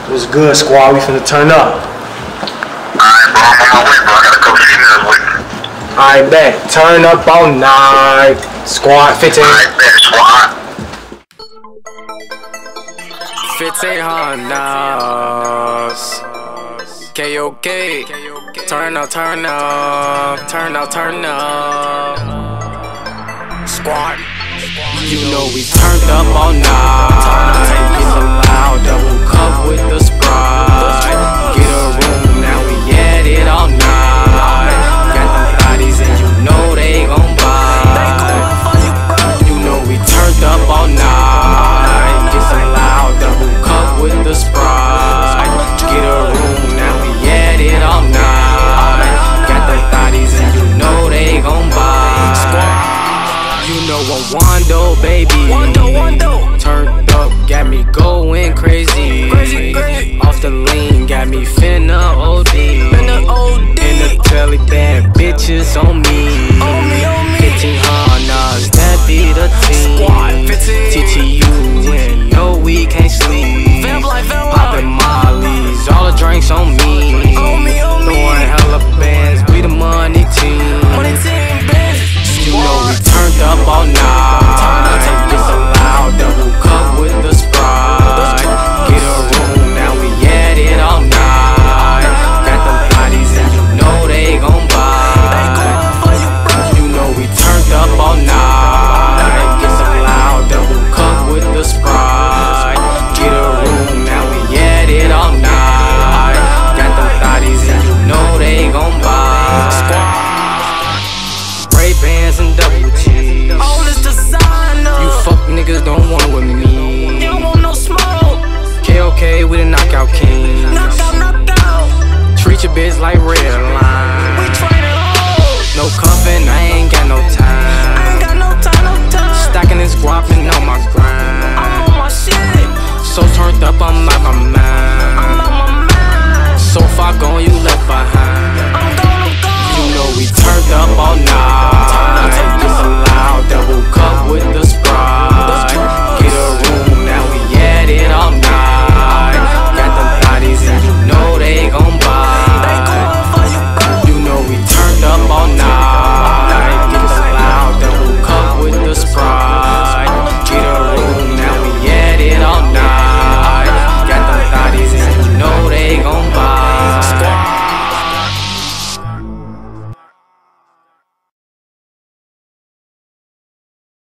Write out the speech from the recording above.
What's good, squad? We finna turn up. Alright, bro, I'm on my way, bro. I got a couple females with me. Alright, bet. Turn up all night. Squad 15. Alright, bet, squad. 1500s. KOK. Turn up, turn up. Turn up, turn up. Squad. You know we turned up all night. Get so loud, double cup with the Sprite. Get a room, now we at it all night. Got them bodies and you know they gon' buy. You know we turned up all night. Get so loud, double cup with the Sprite. Get a room, now we at it all night. Got them bodies and you know they gon' buy. You know I'm Wondo, baby. Wondo. Turned up, got me going crazy. Off the lean, got me finna OD. In the telly band, bitches on me. 1500s, that be the team. TTU, and no, we can't sleep. Poppin' mollies, all the drinks on me. Throwing hella bands, we the money team. You know we turned up all night. Get so loud, double cup with the Sprite. Get a room, now we at it all night. Got them bodies and you know they gon' buy. You know we turned up all night. Get so loud, double cup with the Sprite. Get a room, now we at it all night. Got them bodies and you know they gon' buy. Bands and double G's. All this designer. You fuck niggas don't want with me. You don't want no smoke. KOK with a knockout king. Knockout. Treat your bitch like red line. We training hoes. No cuffin', I ain't got no time. I ain't got no time. Stacking this guap and no